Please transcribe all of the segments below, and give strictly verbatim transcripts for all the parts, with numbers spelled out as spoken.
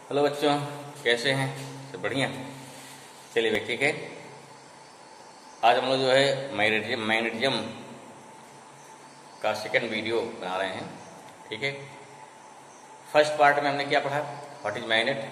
Hello बच्चों, कैसे हैं? सब बढ़िया। चलिए भाई, ठीक है। आज हम लोग जो है मैग्नेटिज्म मैग्नेटिज्म का सेकंड वीडियो बना रहे हैं, ठीक है। फर्स्ट पार्ट में हमने क्या पढ़ा? What is magnet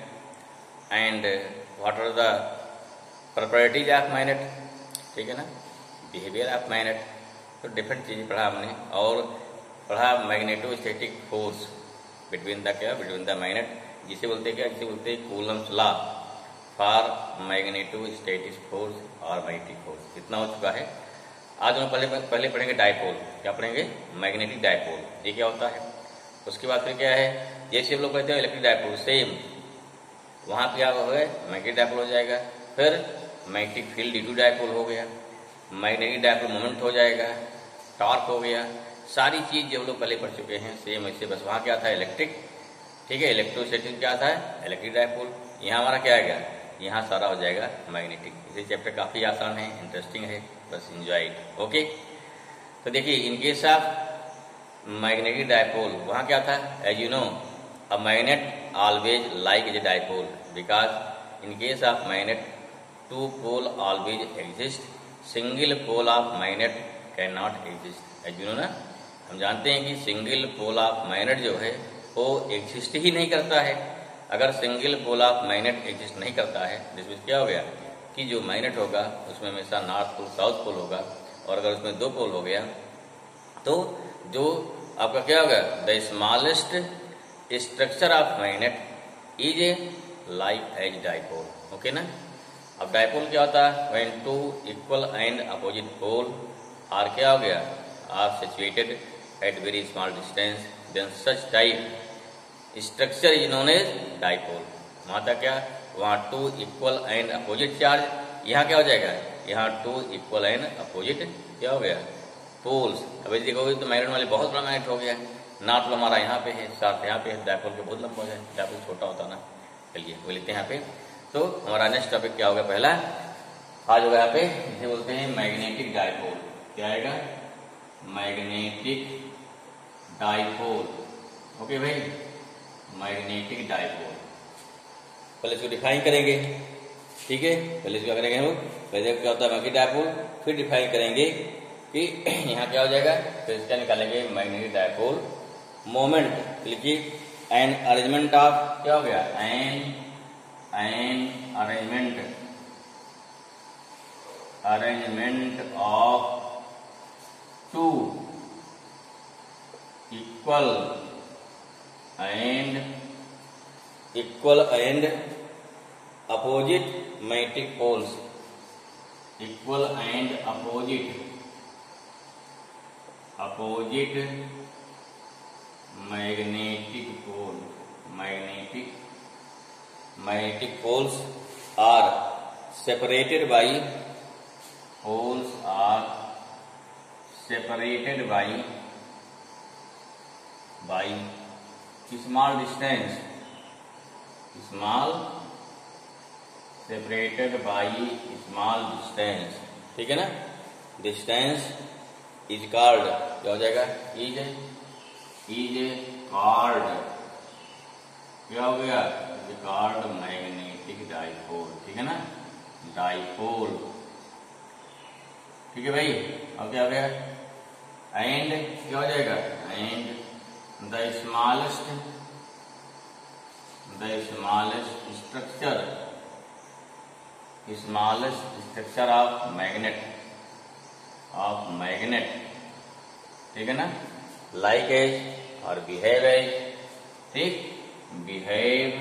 and what are the properties of magnet, ठीक है ना, बिहेवियर ऑफ मैग्नेट। तो डिफरेंट चीज़ें पढ़ा हमने और पढ़ा मैग्नेटोस्टैटिक फोर्स बिटवीन द क्या बिटवीन द मैग्नेट, जिसे बोलते क्या जिसे बोलते हैं Coulomb's law for magnetostatic force और मैग्नेटिक फोर्स। इतना हो चुका है। आज हम पहले पहले पढ़ेंगे डायपोल। क्या पढ़ेंगे? Magnetic dipole. ये क्या होता है? उसके बाद फिर क्या है, जैसे हम लोग कहते हैं इलेक्ट्रिक डायपोल, सेम वहाँ क्या हो गया, मैग्नेटिक डायपोल हो जाएगा। फिर magnetic field due to dipole हो गया, मैग्नेटिक डायपोल मोमेंट हो जाएगा, टॉर्क हो गया। सारी चीज जो हम लोग पहले पढ़ चुके हैं सेम ऐसे, बस वहाँ क्या था इलेक्ट्रिक, ठीक है। इलेक्ट्रोस्टैटिक क्या था? Electric dipole. यहाँ हमारा क्या आएगा? यहाँ सारा हो जाएगा मैग्नेटिक। इसे चैप्टर काफ़ी आसान है, इंटरेस्टिंग है, बस इंजॉय इट। ओके, तो देखिए in case of magnetic dipole वहाँ क्या था? As you know a magnet always like as a dipole because in case of magnet two pole always exist, single pole of magnet can not exist. As you know ना, हम जानते हैं कि single pole of magnet जो है वो exist ही नहीं करता है। अगर single pole of magnet exist नहीं करता है, जिसमें क्या हो गया कि जो मैग्नेट होगा उसमें हमेशा नॉर्थ पोल साउथ पोल होगा, और अगर उसमें दो पोल हो गया तो जो आपका क्या होगा, the smallest structure of magnet is a like as dipole. Okay ना। अब डायपोल क्या होता है? When two equal and opposite pole are क्या हो गया, are situated at very small distance, then such type structure is known as dipole. वहाँ तक क्या, वहाँ two equal and opposite charge, यहाँ क्या हो जाएगा, यहाँ टू इक्वल एंड अपोजिट क्या हो गया, पोल्स। अब यदि देखोगे तो मैग्नेट वाले बहुत बड़ा मैग्नेट हो गया, नॉर्थ पोल हमारा यहाँ पे है, साथ यहाँ पे है, डायपोल के बहुत लंबा हो जाए, डायपोल छोटा होता ना। चलिए वो लिखते हैं यहाँ पे। तो हमारा नेक्स्ट टॉपिक क्या होगा? पहला आज होगा यहाँ पे, इसे बोलते हैं मैग्नेटिक डायपोल। क्या आएगा? Magnetic dipole. ओके भाई, मैग्नेटिक डायपोल। पहले इसको डिफाइन करेंगे, ठीक है। पहले इसको क्या करेंगे हम, पहले क्या होता है मैग्नेटिक डायपोल, फिर डिफाइन करेंगे कि यहाँ क्या हो जाएगा, फिर इसका निकालेंगे मैग्नेटिक डायपोल मोमेंट। लिखिए एन अरेंजमेंट ऑफ क्या हो गया, an an arrangement arrangement of two equal and equal and opposite magnetic poles, equal and opposite opposite magnetic pole magnetic magnetic poles are separated by poles are separated by by small distance small separated by small distance, ठीक है ना। distance is called क्या हो जाएगा, is is called क्या हो गया, is called magnetic dipole, ठीक है ना, dipole, ठीक है भाई। अब क्या हो गया, एंड क्या हो जाएगा, and the smallest the smallest structure smallest structure of magnet of magnet, ठीक है ना, लाइक एज और बिहेव एज, ठीक, behave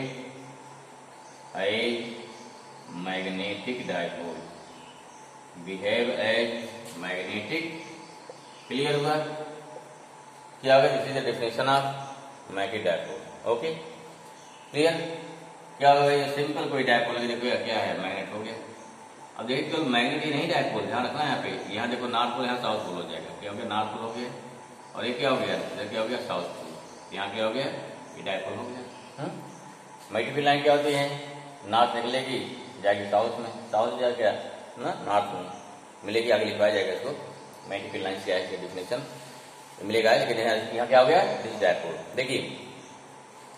as magnetic dipole, behave as magnetic. Clear हुआ? क्या होगा, this is the definition of magnetic dipole. Okay, clear? क्या होगा, ये सिंपल कोई डायपोल देखो क्या है, मैग्नेट हो गया। अब देखिए केवल मैग्नेट ही नहीं डायपोल, ध्यान रखना यहाँ पे, यहाँ देखो नॉर्थ पोल, यहाँ साउथ पोल हो जाएगा। क्या हो गया, नॉर्थ पोल हो गया, और ये क्या हो गया, इधर क्या हो गया, साउथ पोल। यहाँ क्या हो गया, ये डायपोल हो गया। मैग्नेटिक लाइन क्या होती है, नॉर्थ निकलेगी जाएगी साउथ में, साउथ जा क्या ना नॉर्थ में मिलेगी, आगे लिखवाया जाएगा इसको। मैग्नेटिक लाइन से आएगी डेफिनेशन मिलेगा, लेकिन यहाँ क्या हो गया, दिस डायपोल। देखिए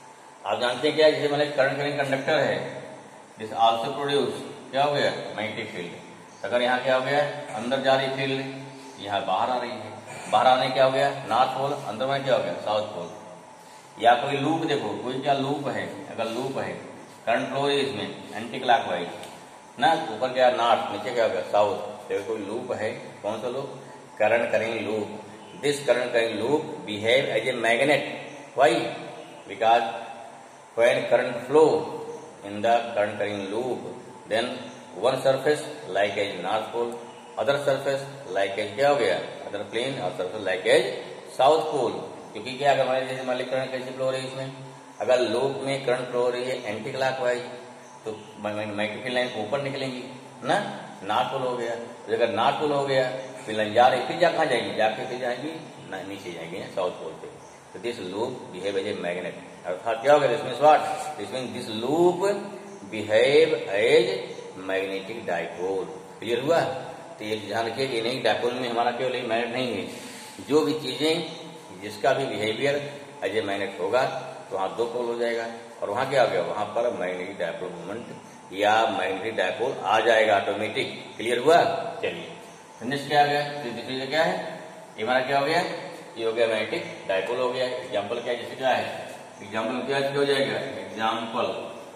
आप जानते हैं क्या, जैसे मैंने करंट करेंट कंडक्टर है, दिस आल्सो प्रोड्यूस क्या हो गया मैग्नेटिक फील्ड। अगर यहाँ क्या हो गया अंदर जा रही फील्ड, यहाँ बाहर आ रही है, बाहर आने क्या हो गया नॉर्थ पोल, अंदर में क्या हो गया साउथ पोल। या कोई लूप देखो, कोई क्या लूप है, अगर लूप है करंट फ्लो है इसमें एंटी क्लॉकवाइज ना, ऊपर क्या नॉर्थ, नीचे क्या हो गया साउथ। देखो कोई लूप है, कौन सा loop, current current loop. This current current loop behave as a magnet, why, because when current flow in the current carrying loop, then one surface like as north pole, other surface like as क्या हो गया other plane, और surface like as south pole। क्योंकि क्या अगर हमारे जैसे मान ली करंट कैसे फ्लो हो रही है इसमें, अगर लूप में करंट फ्लो हो रही है एंटी क्लॉकवाइज तो मैग्नेटिक लाइन ऊपर निकलेंगी ना, नॉर्थ पोल हो गया। तो अगर नॉर्थ पोल हो गया फिर लाइन जा रही, फिर जा कहाँ जाएगी, जाके फिर जाएगी नीचे जाएगी साउथ पोल पे। तो this loop behave as a magnet, अर्थात क्या हो गया this means what, this means this loop behave as magnetic dipole. Clear हुआ। तो ये ध्यान रखिए कि नहीं डाइपोल में हमारा केवल एक मैग्नेट नहीं है, जो भी चीजें जिसका भी बिहेवियर एज ए मैग्नेट होगा तो वहां दो पोल हो जाएगा, और वहां क्या हो गया वहां पर मैग्नेटिक डाइपोल मूवमेंट या मैग्नेटिक डाइपोल आ जाएगा ऑटोमेटिक। क्लियर हुआ। चलिए नेक्स्ट क्या आ गया, तो क्या है ये हमारा क्या हो गया, ये हो गया मैग्नेटिक डाइपोल हो गया। एग्जाम्पल क्या जैसे क्या है, एग्जाम्पल क्या हो जाएगा, एग्जाम्पल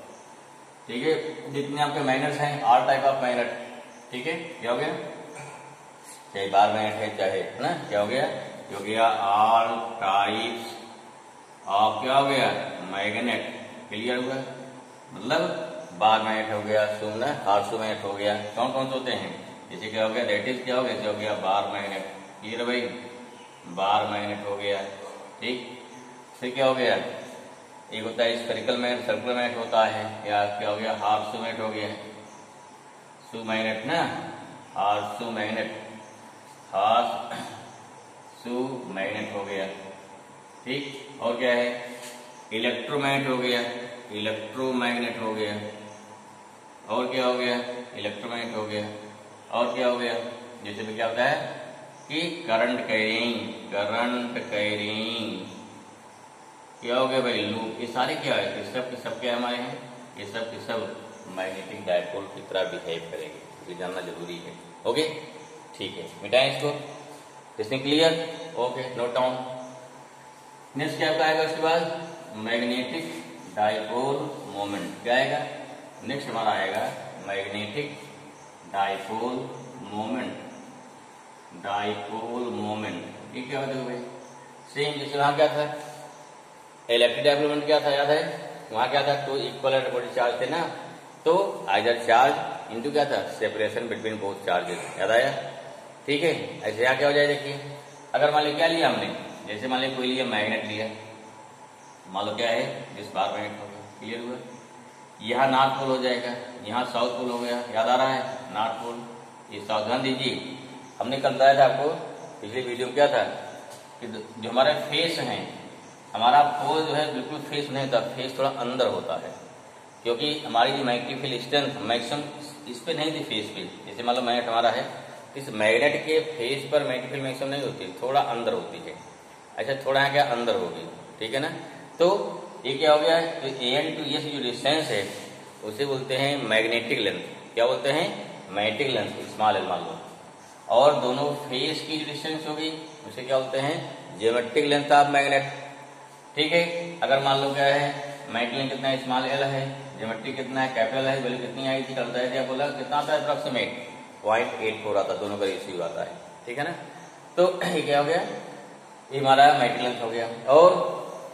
ठीक है, जितने आपके मैग्नेट्स हैं आर टाइप ऑफ मैग्नेट, ठीक है क्या हो गया, चाहे बार मैग्नेट है चाहे ना, क्या हो गया, ये हो गया आर टाइप्स ऑफ क्या हो गया मैग्नेट। क्लियर हुआ, मतलब बार मैग्नेट हो गया, सुम ना हार्सू मैग्नेट हो गया, कौन कौन से होते हैं, जैसे क्या हो गया दैट इज क्या हो गया, जैसे हो गया बार मैग्नेट। क्लियर भाई, बार मैग्नेट हो गया, ठीक। फिर क्या हो गया, एक होता है स्फेरिकल मैग्नेट, सर्कुलर मैग्नेट होता है, या क्या हो गया हार्सू मैग्नेट हो गया, सू मैग्नेट ना, हार्सू मैग्नेट, हार्सू मैग्नेट हो गया, ठीक। और क्या है इलेक्ट्रोमैग्नेट हो गया, इलेक्ट्रोमैग्नेट हो गया, और क्या हो गया इलेक्ट्रोमैग्नेट हो गया, और क्या हो गया जैसे भी क्या होता है कि करंट कैरिंग, करंट कैरिंग क्या हो गया भाई लूप। ये सारे क्या है, ये सब के सब क्या हमारे हैं, ये सब के सब मैग्नेटिक डाइपोल की तरह बिहेव करेंगे, ये जानना जरूरी है। ओके ठीक है, मिटाएं इसको, इसमें clear, okay note down. Next क्या आएगा उसके बाद मैग्नेटिक डाइपोल मोमेंट, क्या आएगा नेक्स्ट हमारा आएगा magnetic dipole moment, dipole moment. ये क्या होता है भाई, सेम जैसे वहां क्या था इलेक्ट्रिक डाइपोल मोमेंट क्या था याद है, वहां क्या था two equal and opposite charge थे ना, तो आइदर चार्ज इनटू क्या था सेपरेशन बिटवीन बोथ चार्जेस, याद आया, ठीक है। ऐसे यहाँ क्या हो जाए देखिए, अगर मान लो क्या लिया हमने, जैसे मान लो कोई लिया मैग्नेट लिया, मान लो क्या है जिस बार मैग्नेट हो गया, क्लियर हुआ, यहाँ नॉर्थ पोल हो जाएगा, यहाँ साउथ पोल हो गया, याद आ रहा है नॉर्थ पोल, ये सावधान दीजिए। हमने कल बताया था आपको पिछली वीडियो क्या था कि जो हमारे फेस हैं, हमारा पोल जो है बिल्कुल फेस नहीं होता, फेस थोड़ा अंदर होता है, क्योंकि हमारी जो मैग्नेटिक फील्ड स्ट्रेंथ मैक्सिमम इस पे नहीं थी फेस पे, जैसे मान लो मैग्नेट हमारा है, इस मैग्नेट के फेस पर मैग्नेटिक फील्ड मैक्सिमम नहीं होती, थोड़ा अंदर होती है, अच्छा थोड़ा यहाँ क्या अंदर होगी, ठीक है ना। तो ये क्या हो गया, तो ए एन टू ये जो डिस्टेंस है उसे बोलते हैं मैग्नेटिक लेंथ, क्या बोलते हैं मैग्नेटिक लेंथ, स्मॉल एल मान लो, और दोनों फेस की जो डिस्टेंस होगी उसे क्या बोलते हैं ज्योमेट्रिक लेंथ ऑफ मैग्नेट, ठीक है। अगर मान लो क्या है मैग्नेटिक लेंथ कितना है स्मॉल एल है, ज्योमेट्रिक कितना है कैपिटल है, वैल्यू कितनी आई थी करता है क्या बोला कितना आता है अप्रोक्सीमेट पॉइंट एट फोर आता है, दोनों का रेशियो आता है, ठीक है ना। तो ये क्या हो गया, ये हमारा मैग्नेटिक लेंथ हो गया, और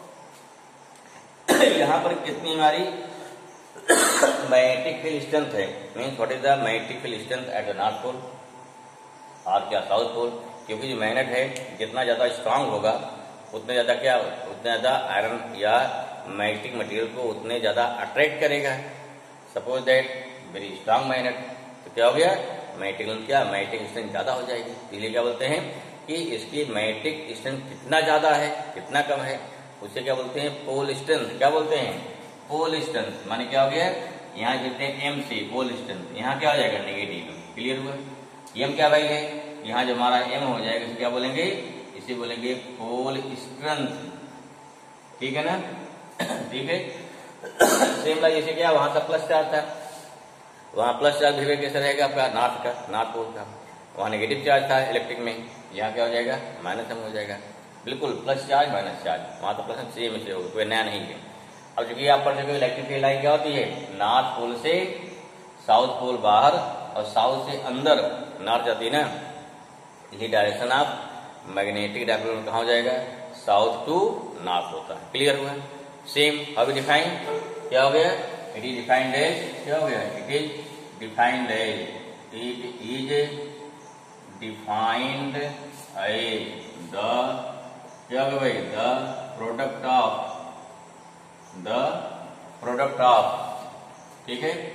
यहाँ पर कितनी हमारी मैग्नेटिक फील्ड स्ट्रेंथ है, means what is the magnetic field strength at the north pole और क्या साउथ पोल, क्योंकि जो मैग्नेट है जितना ज्यादा स्ट्रांग होगा उतने ज्यादा क्या उतने ज्यादा आयरन या मैग्नेटिक मटेरियल को उतने ज्यादा अट्रैक्ट करेगा। Suppose that very strong magnet, तो क्या हो गया मैग्नेटिक लेंथ क्या मैग्नेटिक स्ट्रेंथ ज्यादा हो जाएगी, इसलिए क्या बोलते हैं कि इसकी मैग्नेटिक स्ट्रेंथ कितना ज्यादा है कितना कम है उसे क्या बोलते हैं पोल स्ट्रेंथ, क्या बोलते हैं पोल स्ट्रेंथ। माने क्या हो गया यहाँ कहते हैं एम से पोल स्ट्रेंथ, यहाँ क्या हो जाएगा नेगेटिव, क्लियर हुआ। एम क्या भाई है, यहाँ जो हमारा एम हो जाएगा इसे क्या बोलेंगे, इसे बोलेंगे पोल स्ट्रेंथ, ठीक है ना। ठीक है। सेम लाइक जैसे क्या वहां का प्लस चार्ज था, वहां प्लस चार्ज बिहेवियर कैसा रहेगा आपका नॉर्थ का, नॉर्थ पोल का। वहां नेगेटिव चार्ज था इलेक्ट्रिक में, यहाँ क्या हो जाएगा माइनस एम हो जाएगा। बिल्कुल प्लस चार्ज माइनस चार्ज, वहां तो प्लस सेम से होगा, कोई नया नहीं है। अब चूंकि आप पढ़ चुके इलेक्ट्रिक फील्ड लाइन क्या होती है, नॉर्थ पोल से साउथ पोल बाहर और साउथ से अंदर नॉर्थ जाती है ना, ये डायरेक्शन ऑफ मैग्नेटिक डायपोल कहाँ हो जाएगा, साउथ टू नॉर्थ होता है। क्लियर हुआ। सेम हाउ वी डिफाइन, क्या हो गया, इट इज डिफाइंड एज, क्या हो गया, it is defined as, it is defined as the, क्या होगा भाई, the product of, the product of, ठीक है,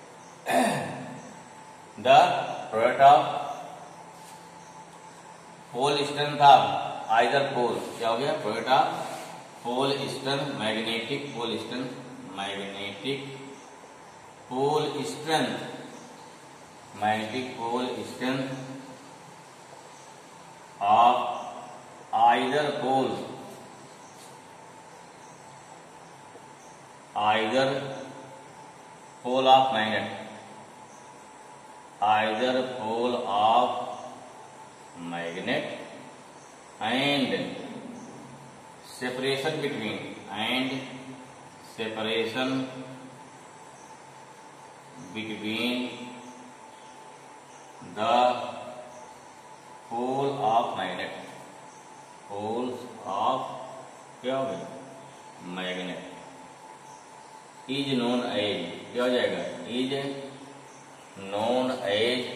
the product of pole strength of either pole, क्या हो गया, product of pole strength, magnetic pole strength, magnetic pole strength, magnetic pole strength of either pole, either pole of magnet, either pole of magnet and separation between and separation between the pole of magnet, poles of क्या हो गया, magnet is known as, क्या हो जाएगा, is known as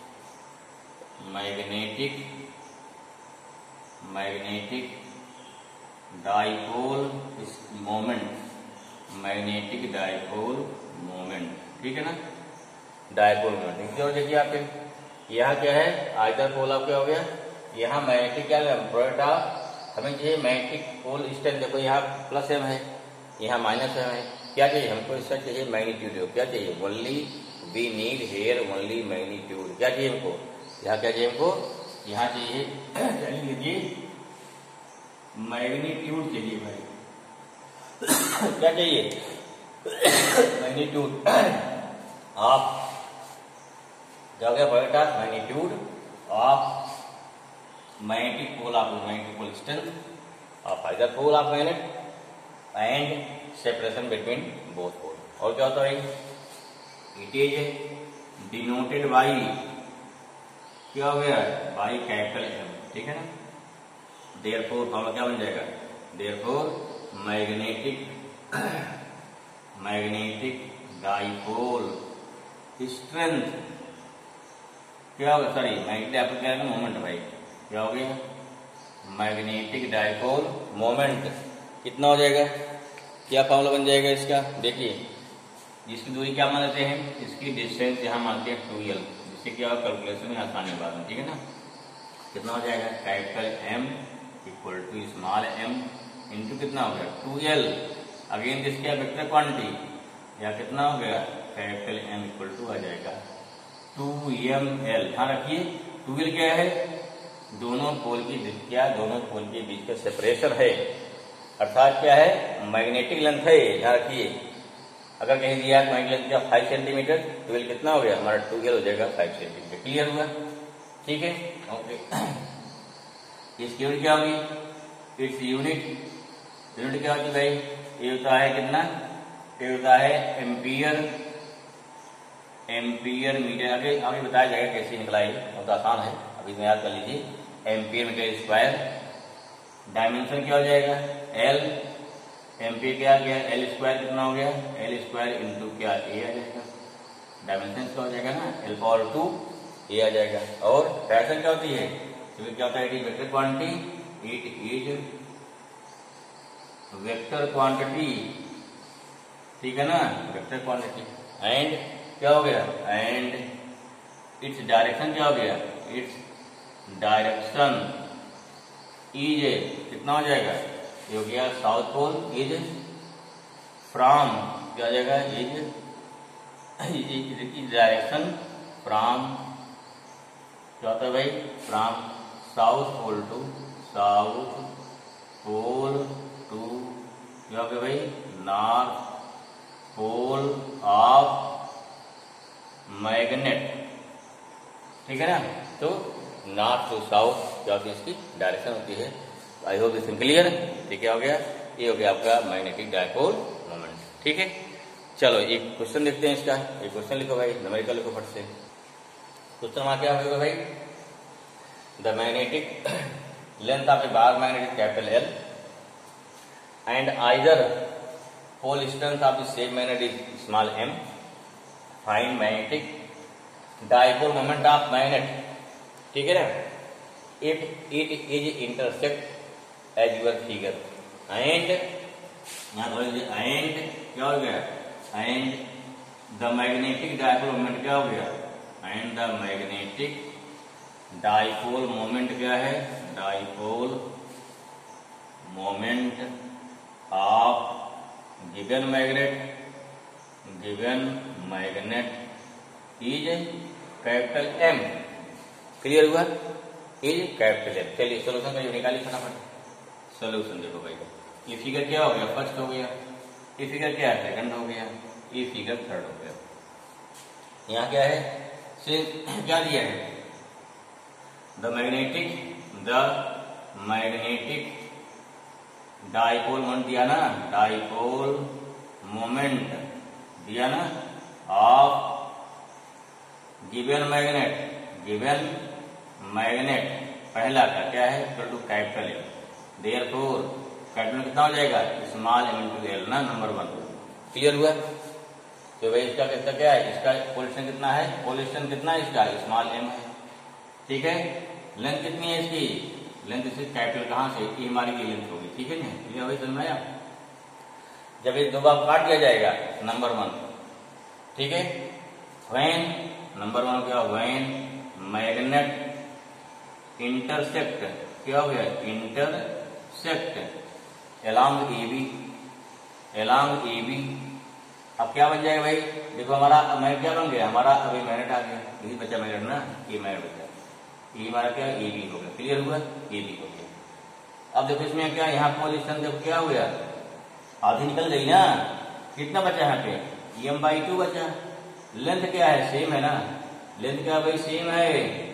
magnetic, magnetic dipole moment, magnetic dipole moment, ठीक है ना, dipole moment. और देखिए आपके यहाँ क्या है, आइदर पोल ऑफ, क्या हो गया, यहाँ मैग्नेटिक क्या है, प्रोडक्ट ऑफ, हमें चाहिए मैग्नेटिक पोल स्ट्रेंथ, देखो यहाँ प्लस एम है, यहाँ माइनस एम है, क्या चाहिए हमको, इसका चाहिए मैग्नीट्यूड, क्या चाहिए, only we need here only magnitude, क्या चाहिए हमको, यहाँ क्या चाहिए हमको, यहाँ चाहिए चलिए लीजिए मैग्नीट्यूड चाहिए भाई, क्या चाहिए, मैग्नीट्यूड ऑफ, क्या हो गया, product of magnitude of magnetic pole of magnetic pole strength of either pole of magnet and separation between both pole. और क्या होता है, इट इज डिनोटेड बाई, क्या हो गया, बाई कैपिटल एम, ठीक है ना, देयरफॉर फॉर्मूला क्या बन जाएगा, therefore magnetic, magnetic dipole strength, क्या होगा, सॉरी मैग्नेटिक डाइपोल क्या है, मोमेंट भाई, क्या हो गया, मैग्नेटिक डाइपोल मोमेंट कितना हो जाएगा, क्या फॉर्मूला बन जाएगा इसका, देखिए जिसकी दूरी क्या मानते हैं, इसकी डिस्टेंस यहाँ मानते हैं टू एल, इससे क्या कैलकुलेशन में आसानी बात है, ठीक है ना, कितना हो जाएगा, capital M equal to small M into कितना हो गया, टू एल, अगेन दिस क्या वेक्टर क्वांटिटी, या कितना हो गया, कैपिटल एम इक्वल टू आ जाएगा टू एम एल। ध्यान रखिए टू एल क्या है, दोनों पोल की क्या, दोनों पोल के बीच का सेपरेशन है, अर्थात क्या है, मैग्नेटिक लेंथ है। ध्यान रखिए अगर कहीं दिया मैग्नेटिक लेंथ क्या फाइव सेंटीमीटर, ट्वेल्व कितना हो गया हमारा, ट्वेल्व हो जाएगा फाइव सेंटीमीटर। क्लियर हुआ, ठीक है, ओके। इसकी यूनिट क्या होगी, इट्स यूनिट, यूनिट क्या होती है भाई, ये होता है कितना, ये होता है एम्पियर, एम्पियर मीटर। आगे आगे बताया जाएगा कैसे निकला है, बहुत आसान है, अभी मैं याद कर लीजिए, एम्पियर मीटर स्क्वायर, डायमेंशन क्या हो जाएगा एल, एम्पियर क्या गया, एल स्क्वायर कितना हो गया, एल स्क्वायर इंटू क्या ए आ जाएगा, डायमेंशन क्या हो जाएगा ना, एल पावर टू ए आ जाएगा। और डायरेक्शन क्या होती है, तो क्या होता है, it is vector quantity, it is vector quantity, ठीक है ना, वेक्टर क्वांटिटी, एंड क्या हो गया, एंड इट्स डायरेक्शन क्या हो गया, इट्स डायरेक्शन इज कितना हो जाएगा, ये हो गया साउथ पोल, इज फ्रॉम क्या हो जाएगा, इज इज डायरेक्शन फ्रॉम, क्या होता है भाई, from south pole to south pole to, क्या हो गया भाई, नॉर्थ पोल ऑफ मैग्नेट, ठीक है ना। तो नॉर्थ टू साउथ क्या होती है, इसकी डायरेक्शन होती है। I hope this clear. ठीक है, हो गया, ये हो गया आपका मैग्नेटिक डायपोल मोमेंट। ठीक है, चलो एक क्वेश्चन देखते हैं इसका। एक क्वेश्चन लिखो भाई, न्यूमेरिकल लिखो फट से। क्वेश्चन वहां क्या होगा भाई, the magnetic length of a bar magnet capital L and either pole strength of the same magnet is small M, find magnetic dipole moment of magnet, ठीक है ना, if it is intersect as your figure and यहां and क्या हो गया, and the magnetic dipole moment क्या हो गया, and the magnetic dipole moment क्या है, dipole moment of given magnet given magnet is capital M. Clear हुआ, इज कैपिटल एम। चलिए सोल्यूशन का निकालिए फटाफट। सोल्यूशन देखो भाई, ये फिगर क्या हो गया, फर्स्ट हो गया, ये फिगर क्या है, सेकंड हो गया, ये फिगर थर्ड हो गया। यहाँ क्या है, से क्या दिया है, the magnetic the magnetic dipole moment दिया ना, डायपोल मोमेंट दिया ना of given magnet given magnet पहला का क्या है, equal to capital M. Therefore capital कितना हो जाएगा, स्मॉल एम इनटू एल ना, नंबर वन। क्लियर हुआ। तो भाई इसका कितना क्या है, इसका पोजीशन कितना है, पोजीशन कितना है इसका, स्मॉल एम है। ठीक है, लेंथ कितनी है इसकी, लेंथ इसकी कैपिटल कहां से, ये हमारी की लेंथ होगी। ठीक है ना, क्लियर भाई, समझ में आया। जब ये दो बार काट दिया जाएगा, नंबर वन, ठीक है, व्हेन नंबर वन क्या, व्हेन मैग्नेट इंटरसेक्ट क्या हो गया, intersect along AB along AB. अब क्या बन जाएगा भाई, देखो हमारा मैग्नेट क्या बन गया, हमारा अभी मैग्नेट आ गया, यही बचा मैग्नेट ना, ये मैग्नेट बचा, ये हमारा क्या ए बी हो गया। क्लियर हुआ, ए बी हो गया। अब देखो इसमें क्या, यहाँ पोजीशन देखो क्या हो गया, आधी निकल गई ना, कितना बचा यहाँ पे, एम बाई टू बचा। लेंथ क्या है, सेम है ना, लेंथ क्या भाई सेम है,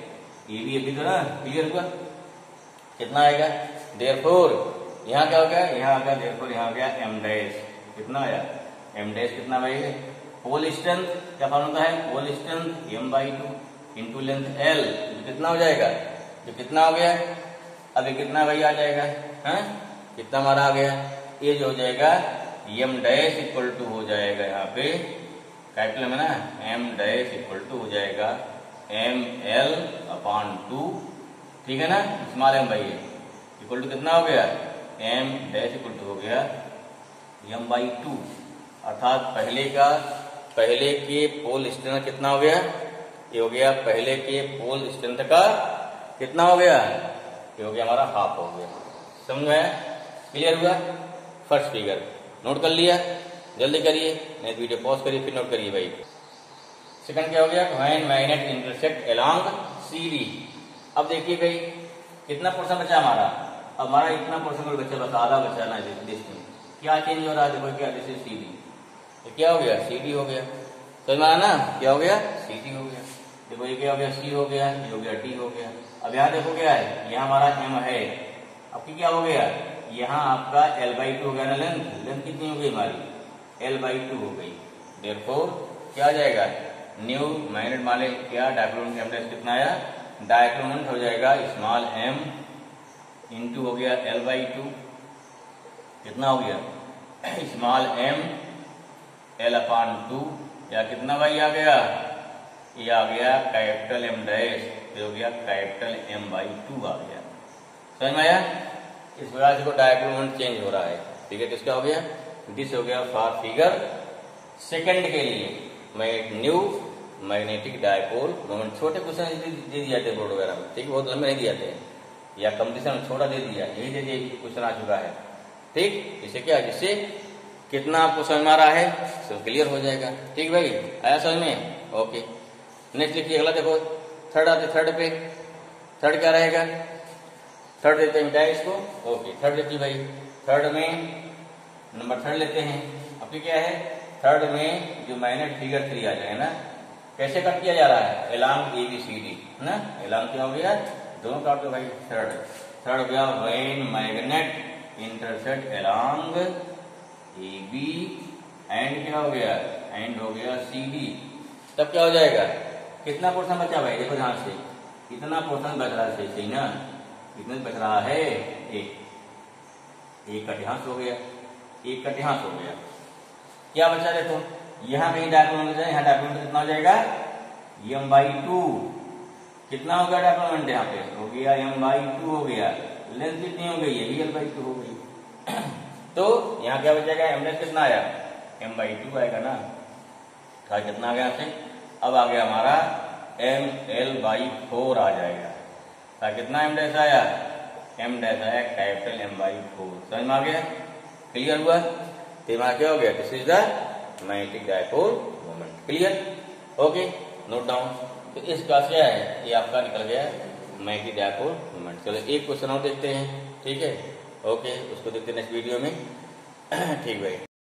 ए बी अभी तो ना। क्लियर हुआ, कितना आएगा, देयरफॉर यहाँ क्या हो गया, यहाँ आ गया, देयरफॉर यहाँ आ गया एम डैश, कितना आया, एम डैश कितना भाई, पोल स्ट्रेंथ क्या होता है, pole strength M by two into length L, कितना हो जाएगा, जो कितना हो गया, अभी कितना भाई आ जाएगा, है कितना हमारा आ गया, ये जो हो जाएगा एम डैश इक्वल टू हो जाएगा यहाँ पे कैपिटल में ना, एम डैश इक्वल टू हो जाएगा एम एल अपॉन टू। ठीक है ना, small M by equal to कितना हो गया, एम डैश इक्वल टू हो गया एम बाई टू, अर्थात पहले का पहले के पोल स्ट्रेंथ कितना हो गया, ये हो गया पहले के पोल स्ट्रेंथ का कितना हो गया, ये हो गया हमारा हाफ हो गया। समझ में आया, क्लियर हुआ। फर्स्ट फिगर नोट कर लिया, जल्दी करिए, नहीं वीडियो पॉज करिए फिर नोट करिए भाई। सेकंड क्या हो गया, when magnet intersect along C D. अब देखिए भाई कितना पोर्शन बचा हमारा, अब हमारा इतना पोर्शन बचा, बस आधा बचा ना, डिस्टेंस क्या चेंज हो रहा है, देखो क्या, दिस इज सी डी, तो क्या हो गया, सी डी हो गया। तो हमारा ना क्या हो गया, सी डी हो गया। देखो ये क्या हो गया, सी हो गया, ये हो गया टी हो गया। अब यहाँ देखो क्या है, यहाँ हमारा एम है, अब की क्या हो गया, यहाँ आपका एल बाई टू हो गया ना, लेंथ लेंथ कितनी हो गई हमारी, एल बाई टू हो गई। देयरफॉर क्या आ जाएगा, न्यू मैग्नेट माने क्या, डायपोल मोमेंट एम डैश कितना आया, डायपोल मोमेंट हो जाएगा स्मॉल एम इंटू हो गया एल बाई टू, कितना हो गया, small M L upon two, या कितना भाई आ गया, ये आ गया कैपिटल एम डैश, ये हो गया कैपिटल एम बाई टू आ गया। समझ में आया, इस प्रकार से डायपोल मोमेंट चेंज हो रहा है। ठीक है, किसका हो गया, दिस हो गया फॉर फिगर सेकंड के लिए मैं न्यू मैग्नेटिक डायपोल मोमेंट। छोटे क्वेश्चन दे दिए थे बोर्ड वगैरह में, ठीक है, बहुत लंबे नहीं दिए थे, या कंपटीशन में छोटा दे दिया, यही दे दिया क्वेश्चन आ चुका है। ठीक, इससे क्या, जिससे कितना आपको समझ में आ रहा है, सब क्लियर हो जाएगा। ठीक भाई, आया समझ में, ओके। नेक्स्ट लिखिए अगला, देखो थर्ड आते, थर्ड पे थर्ड क्या रहेगा, थर्ड देते हैं इसको, ओके। थर्ड देखिए भाई, थर्ड में नंबर थर्ड लेते हैं, ओके क्या है, थर्ड में जो मैग्नेट फिगर थ्री आ जाए ना, कैसे कट किया जा रहा है, along A B C D ना, एलॉन्ग क्या हो गया, दोनों काट दो भाई। थर्ड थर्ड हो गया when magnet intersect along A B and क्या हो गया, एंड हो गया सी डी, तब क्या हो जाएगा, कितना पोर्शन बचा भाई, देखो ध्यान से, कितना पोर्शन बच रहा है, सही ना, कितना बच रहा है, एक एक कट यहाँ से हो गया, एक कट यहाँ से हो गया, क्या बचा, देखो यहाँ कहीं डायगोनल है, यहाँ डायगोनल कितना हो जाएगा, एम बाई टू, कितना हो गया डायगोनल यहाँ पे, हो गया एम बाई टू हो गया, लेंथ कितनी हो गई, ये भी एल बाई टू हो गई। तो यहाँ क्या बचेगा, एम डैश कितना आया, एम बाई टू आएगा ना, था कितना आ गया यहाँ से, अब आ गया हमारा एम एल बाई फोर आ जाएगा, था कितना एम डैश आया, एम डैश आया कैपिटल एम बाई फोर, समझ में आ गया, क्लियर हुआ, तो यहाँ क्या हो गया, this is the magnetic dipole moment, clear, okay, note down. तो इस क्लास क्या है, ये आपका निकल गया मैग्नेटिक डायपोल मोमेंट। चलो एक क्वेश्चन और देखते हैं, ठीक है, ओके, उसको देखते हैं नेक्स्ट वीडियो में, ठीक भाई।